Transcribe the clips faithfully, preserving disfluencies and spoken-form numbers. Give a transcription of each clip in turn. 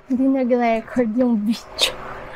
Hindi nag-record yung video.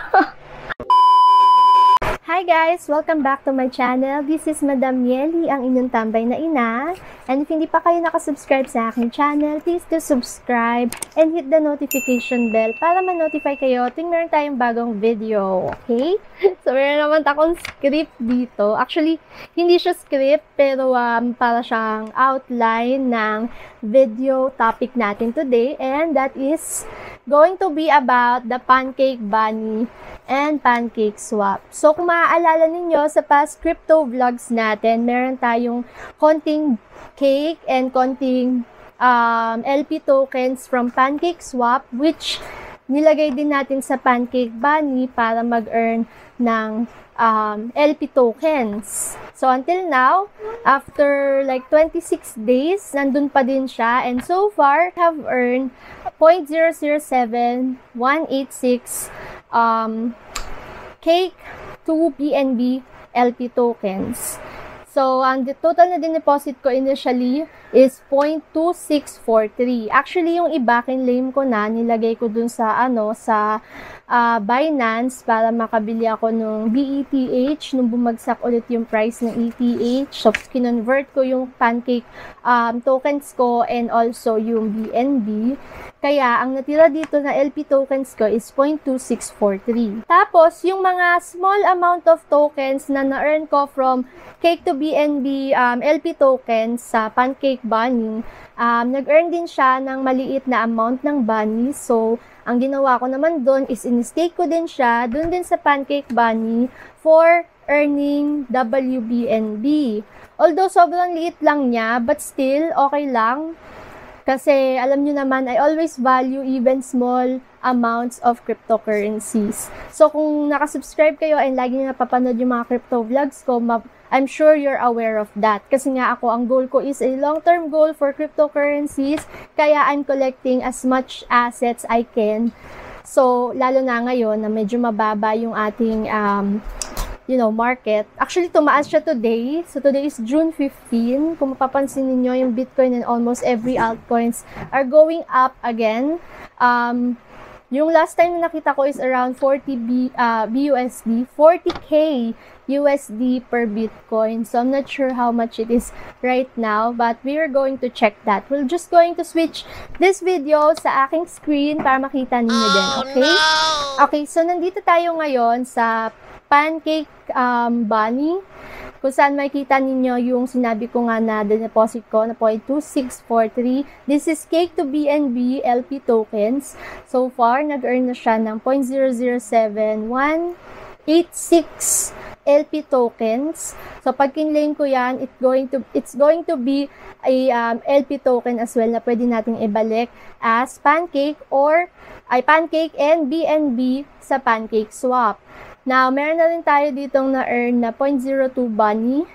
Hi guys! Welcome back to my channel. This is Madam Miely, ang inyong tambay na ina. And if hindi pa kayo nakasubscribe sa aking channel, please do subscribe and hit the notification bell para ma-notify kayo tuwing meron tayong bagong video. Okay? So, meron naman akong script dito. Actually, hindi siya script, pero um, para siyang outline ng video topic natin today. And that is going to be about the Pancake Bunny and Pancake Swap. So, kung maaalala ninyo, sa past crypto vlogs natin, meron tayong konting cake and konting um, L P tokens from Pancake Swap, which nilagay din natin sa Pancake Bunny para mag-earn ng um, L P tokens. So, until now, after like twenty-six days, nandun pa din siya. And so far, have earned zero point zero zero seven one eight six um, cake to B N B L P tokens. So, ang total na din-deposit ko initially is zero point two six four three. Actually, yung iba, kinlaim ko na, nilagay ko dun sa, ano, sa uh, Binance para makabili ako nung B E T H, nung bumagsak ulit yung price ng E T H. So, kinonvert ko yung Pancake um, tokens ko and also yung B N B. Kaya, ang natira dito na L P tokens ko is zero point two six four three. Tapos, yung mga small amount of tokens na na-earn ko from Cake to B N B um, L P tokens sa Pancake Bunny, um, nag-earn din siya ng maliit na amount ng bunny. So, ang ginawa ko naman doon is in-stake ko din siya doon din sa Pancake Bunny for earning W B N B. Although, sobrang liit lang niya, but still, okay lang. Kasi, alam nyo naman, I always value even small amounts of cryptocurrencies. So, kung nakasubscribe kayo and lagi nyo napapanood yung mga crypto vlogs ko, I'm sure you're aware of that. Kasi nga ako, ang goal ko is a long-term goal for cryptocurrencies. Kaya I'm collecting as much assets I can. So, lalo na ngayon na medyo mababa yung ating um, you know, market. Actually, tumaas siya today. So, today is June fifteenth. Kung mapapansin niyo yung Bitcoin and almost every altcoins are going up again. Um, yung last time na nakita ko is around forty B, uh, B U S D, forty K U S D per Bitcoin. So, I'm not sure how much it is right now, but we are going to check that. We're just going to switch this video sa aking screen para makita ninyo din, okay? Okay, so nandito tayo ngayon sa Pancake um, Bunny, kung saan makikita ninyo yung sinabi ko nga na deposit ko na zero point two six four three. This is Cake to B N B L P tokens. So far, nag-earn na siya ng zero point zero zero seven one eight six L P tokens. So, pag kinlaim ko yan, it going to, it's going to be a um, L P token as well na pwede nating ibalik as Pancake or ay Pancake and B N B sa Pancake Swap. Now, meron na rin tayo ditong na-earn na zero point zero two bunny.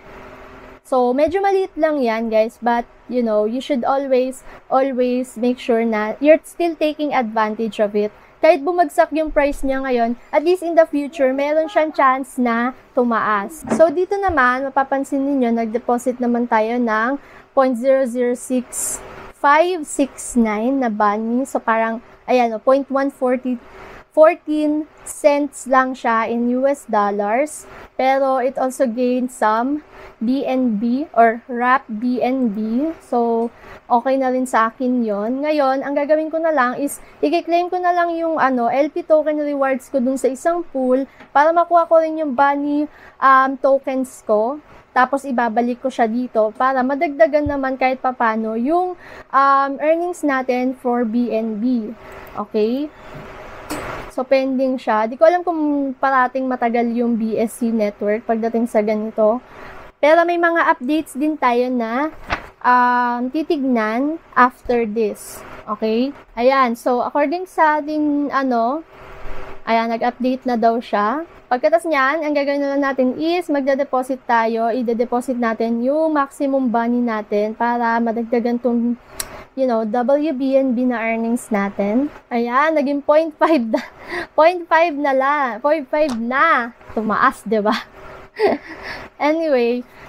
So, medyo maliit lang yan, guys. But, you know, you should always, always make sure na you're still taking advantage of it. Kahit bumagsak yung price niya ngayon, at least in the future, meron siyang chance na tumaas. So, dito naman, mapapansin niyo nag-deposit naman tayo ng zero point zero zero six five six nine na bunny. So, parang, ayan, zero point one four fourteen cents lang siya in U S dollars. Pero it also gained some B N B or wrap B N B. So, okay na rin sa akin yon. Ngayon, ang gagawin ko na lang is i-claim ko na lang yung ano, L P token rewards ko dun sa isang pool para makuha ko rin yung bunny um, tokens ko. Tapos, ibabalik ko siya dito para madagdagan naman kahit papano yung um, earnings natin for B N B. Okay? So, pending siya. Di ko alam kung parating matagal yung B S C network pagdating sa ganito. Pero may mga updates din tayo na um, titignan after this. Okay? Ayan. So, according sa ating, ano, ayan, nag-update na daw siya. Pagkatas niyan, ang gagawin na natin is magda-deposit tayo. I-deposit natin yung maximum bunny natin para madagdagan tong, you know, W B N B na earnings natin. Ayan, naging zero point five na, zero point five na lang, zero point five na. Tumaas, diba? Anyway,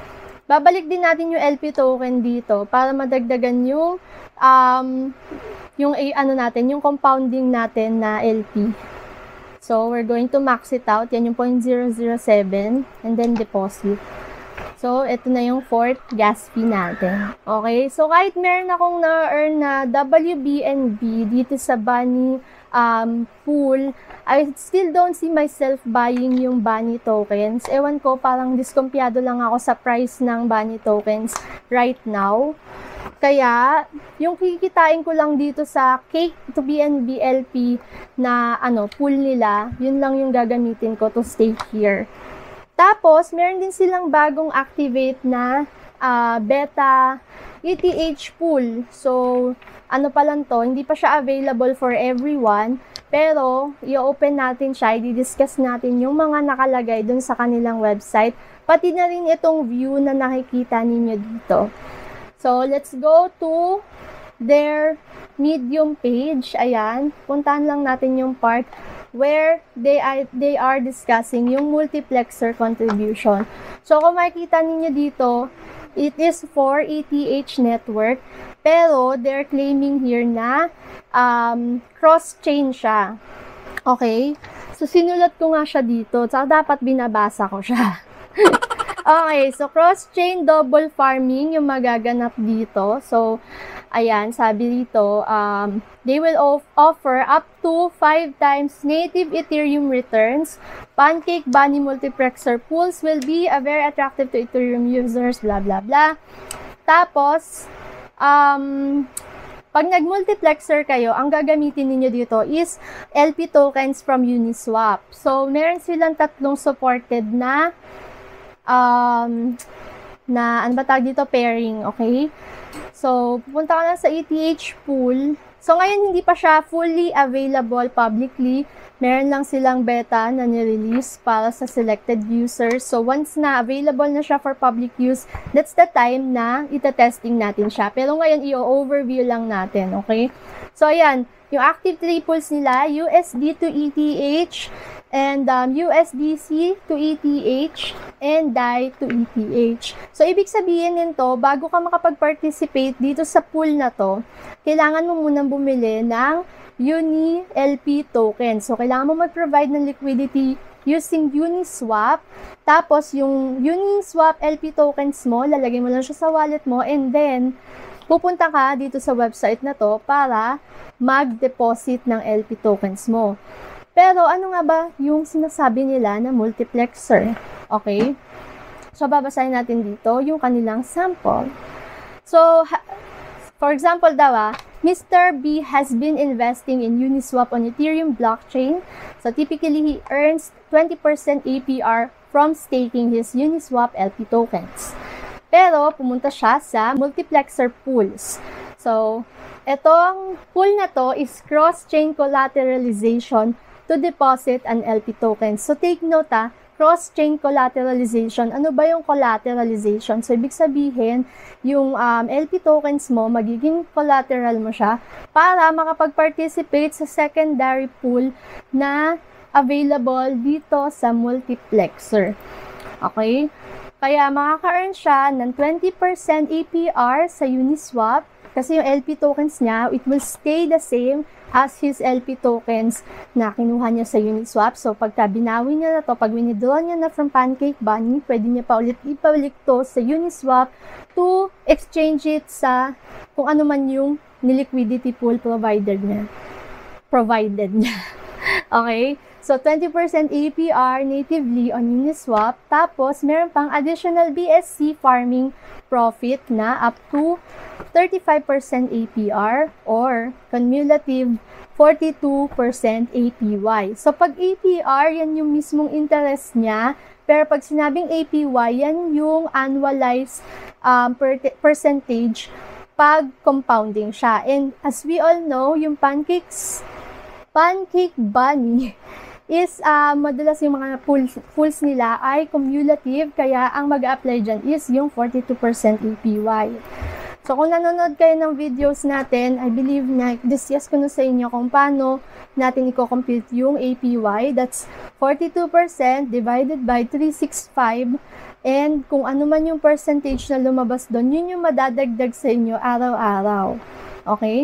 babalik din natin yung L P token dito para madagdagan yung um, yung eh, ano natin, yung compounding natin na L P. So, we're going to max it out. Yan yung zero point zero zero seven and then deposit. So, ito na yung fourth gas fee natin. Okay? So, kahit meron akong na-earn na W B N B dito sa Bunny um, pool, I still don't see myself buying yung Bunny tokens. Ewan ko, parang diskumpiyado lang ako sa price ng Bunny tokens right now. Kaya, yung kikitain ko lang dito sa Cake to B N B L P na ano, pool nila, yun lang yung gagamitin ko to stake here. Tapos, meron din silang bagong activate na uh, beta E T H pool. So, ano pa lang to, hindi pa siya available for everyone. Pero, i-open natin siya, i-discuss natin yung mga nakalagay dun sa kanilang website. Pati na rin itong view na nakikita ninyo dito. So, let's go to their Medium page. Ayan, puntahan lang natin yung part where they are, they are discussing yung multiplexer contribution. So, kung makikita ninyo dito, it is for E T H network, pero they're claiming here na um, cross-chain siya. Okay? So, sinulat ko nga siya dito. So, dapat binabasa ko siya. Okay, so cross-chain double farming yung magaganap dito. So, ayan, sabi dito, um, they will of offer up to five times native Ethereum returns. Pancake Bunny multiplexer pools will be a very attractive to Ethereum users, blah, blah, blah. Tapos, um, pag nag-multiplexer kayo, ang gagamitin niyo dito is L P tokens from Uniswap. So, meron silang tatlong supported na um, na, ano ba tawag dito, pairing, okay? So, pupunta ka na sa E T H pool. So, ngayon, hindi pa siya fully available publicly. Meron lang silang beta na nirelease para sa selected users. So, once na available na siya for public use, that's the time na ita-testing natin siya. Pero ngayon, i-overview lang natin, okay? So, ayan, yung active three pools nila, U S D to E T H, and um, U S D C to E T H, and D A I to E T H. So, ibig sabihin nito, bago ka makapag-participate dito sa pool na to, kailangan mo munang bumili ng Uni L P token. So, kailangan mo mag-provide ng liquidity using Uniswap. Tapos, yung Uniswap L P tokens mo, lalagay mo lang siya sa wallet mo, and then, pupunta ka dito sa website na to para mag-deposit ng L P tokens mo. Pero, ano nga ba yung sinasabi nila na multiplexer? Okay? So, babasahin natin dito yung kanilang sample. So, for example daw, ah, Mister B has been investing in Uniswap on Ethereum blockchain. So, typically, he earns twenty percent A P R from staking his Uniswap L P tokens. Pero, pumunta siya sa multiplexer pools. So, etong pool na to is cross-chain collateralization to deposit an L P token. So, take note, ah, cross-chain collateralization. Ano ba yung collateralization? So, ibig sabihin, yung um, L P tokens mo, magiging collateral mo siya para makapag-participate sa secondary pool na available dito sa multiplexer. Okay? Kaya, makaka-earn siya ng twenty percent A P R sa Uniswap kasi yung L P tokens niya, it will stay the same as his L P tokens na kinuha niya sa Uniswap. So, pagka binawi niya na to, pag winidraw niya na from Pancake Bunny, pwede niya pa ulit ipabalik to sa Uniswap to exchange it sa kung ano man yung niliquidity pool provider niya. Provided niya. Okay? So, twenty percent A P R natively on Uniswap. Tapos, meron pang additional B S C farming profit na up to thirty-five percent A P R or cumulative forty-two percent A P Y. So, pag A P R, yan yung mismong interest niya. Pero pag sinabing A P Y, yan yung annualized um, per percentage pag compounding siya. And as we all know, yung pancakes, Pancake Bunny is uh, madalas yung mga pools, pools nila ay cumulative, kaya ang mag-apply dyan is yung forty-two percent A P Y. So, kung nanonood kayo ng videos natin, I believe na discuss ko na sa inyo kung paano natin i-compute yung A P Y. That's forty-two percent divided by three hundred sixty-five And kung ano man yung percentage na lumabas doon, yun yung madadagdag sa inyo araw-araw. Okay?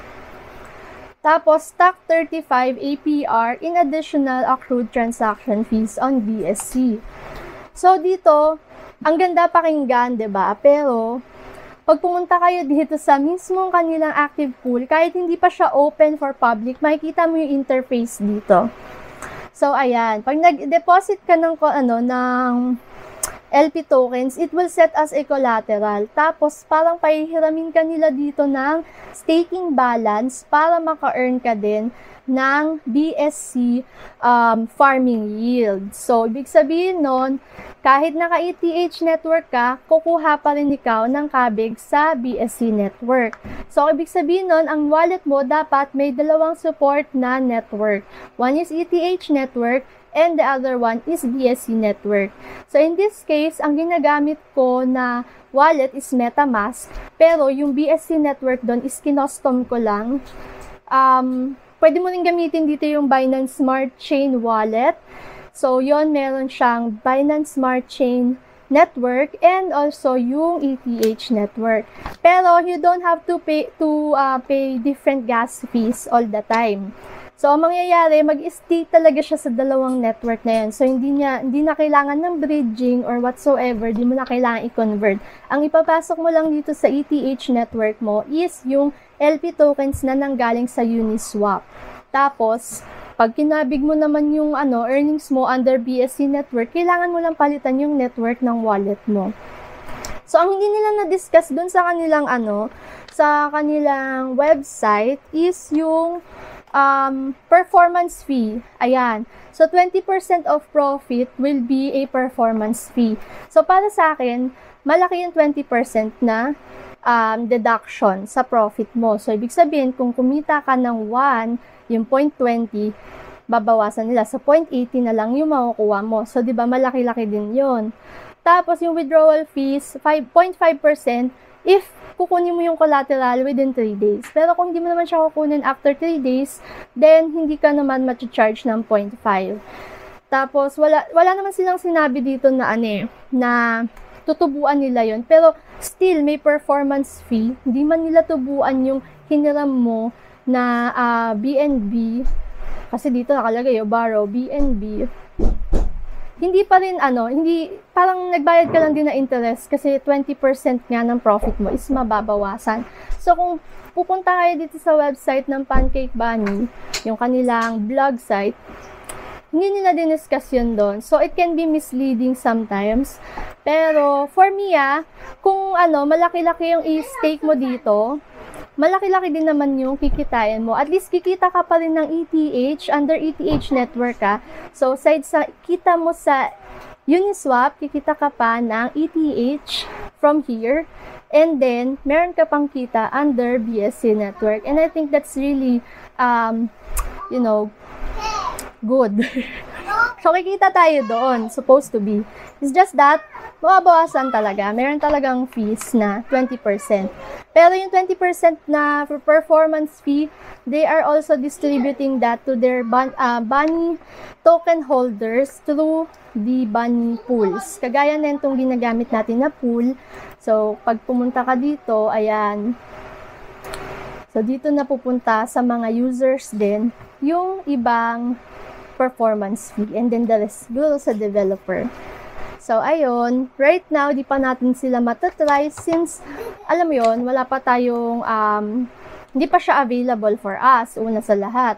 Tapos, stock thirty-five A P R in additional accrued transaction fees on B S C. So, dito, ang ganda pakinggan, diba? Pero, pag pumunta kayo dito sa mismong kanilang active pool, kahit hindi pa siya open for public, makikita mo yung interface dito. So, ayan. Pag nag-deposit ka ng, ano, ng L P tokens, it will set as a collateral. Tapos, parang pahihiramin ka nila dito ng staking balance para maka-earn ka din ng B S C um, farming yield. So, ibig sabihin nun, kahit naka-E T H network ka, kukuha pa rin ikaw ng kabig sa B S C network. So, ibig sabihin nun, ang wallet mo dapat may dalawang support na network. One is E T H network, and the other one is B S C network. So, in this case, ang ginagamit ko na wallet is MetaMask, pero yung B S C network doon is kinostom ko lang. Um, pwede mo rin gamitin dito yung Binance Smart Chain Wallet. So, yon meron siyang Binance Smart Chain Network and also yung E T H network. Pero, you don't have to pay to uh, pay different gas fees all the time. So, ang mangyayari, mag-stay talaga siya sa dalawang network na yan. So, hindi niya, hindi na kailangan ng bridging or whatsoever, hindi mo na kailangan i-convert. Ang ipapasok mo lang dito sa E T H network mo is yung L P tokens na nanggaling sa Uniswap. Tapos, pag kinabig mo naman yung ano, earnings mo under B S C network, kailangan mo lang palitan yung network ng wallet mo. So, ang hindi nila na-discuss dun sa kanilang ano, sa kanilang website is yung Um, performance fee. Ayan. So, twenty percent of profit will be a performance fee. So, para sa akin, malaki yung twenty percent na um, deduction sa profit mo. So, ibig sabihin, kung kumita ka ng one, yung zero point two zero, babawasan nila. So, zero point eight zero na lang yung makukuha mo. So, di ba, malaki-laki din yun. Tapos, yung withdrawal fees, five point five percent if kukunin mo yung collateral within three days. Pero kung hindi mo naman siya kukunin after three days, then hindi ka naman ma-charge ng zero point five. Tapos, wala, wala naman silang sinabi dito na ano eh, na tutubuan nila yon. Pero, still, may performance fee. Hindi man nila tubuan yung hiniram mo na uh, B N B. Kasi dito nakalagay, oh, borrow, B N B. Hindi pa rin ano, hindi, parang nagbayad ka lang din na interest kasi twenty percent nga ng profit mo is mababawasan. So, kung pupunta kayo dito sa website ng Pancake Bunny, yung kanilang blog site, hindi nila diniscuss yun doon. So, it can be misleading sometimes. Pero, for me ah, kung ano, malaki-laki yung i-stake mo dito, malaki-laki din naman yung kikitain mo. At least kikita ka pa rin ng E T H, under E T H network ka. So, side sa kita mo sa Uniswap, kikita ka pa ng E T H from here. And then, meron ka pang kita under B S C network. And I think that's really, um, you know, good. So, kikita tayo doon, supposed to be. It's just that, mababawasan talaga. Meron talagang fees na twenty percent. Pero yung twenty percent na performance fee, they are also distributing that to their bun uh, bunny token holders through the bunny pools. Kagaya na itong ginagamit natin na pool. So, pag pumunta ka dito, ayan. So, dito na pupunta sa mga users din yung ibang performance fee, and then the rest go sa developer. So, ayun, right now, di pa natin sila matatry since, alam mo yun, wala pa tayong, um, hindi pa siya available for us, una sa lahat.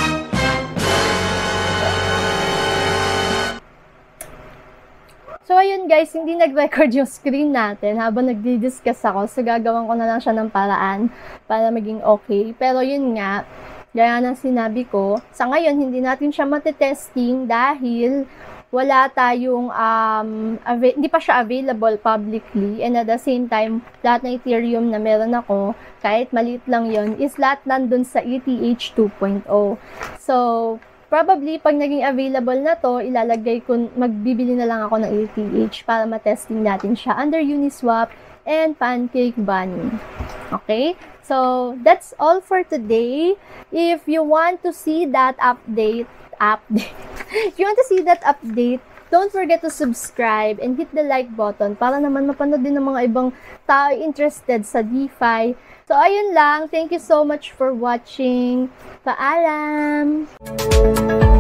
So, ayun guys, hindi nag-record yung screen natin habang nagdi-discuss ako, so gagawin ko na lang siya ng paraan para maging okay. Pero yun nga, gaya ng sinabi ko, sa ngayon, hindi natin siya matitesting dahil wala tayong, um, hindi pa siya available publicly, and at the same time, lahat ng Ethereum na meron ako, kahit maliit lang yon is lahat nandun sa E T H two point oh. So, probably, pag naging available na to, ilalagay ko, magbibili na lang ako ng E T H para matesting natin siya under Uniswap and Pancake Bunny. Okay? So, that's all for today. If you want to see that update, update, if you want to see that update don't forget to subscribe and hit the like button para naman mapanood din ng mga ibang tao interested sa DeFi. So, ayun lang. Thank you so much for watching. Paalam!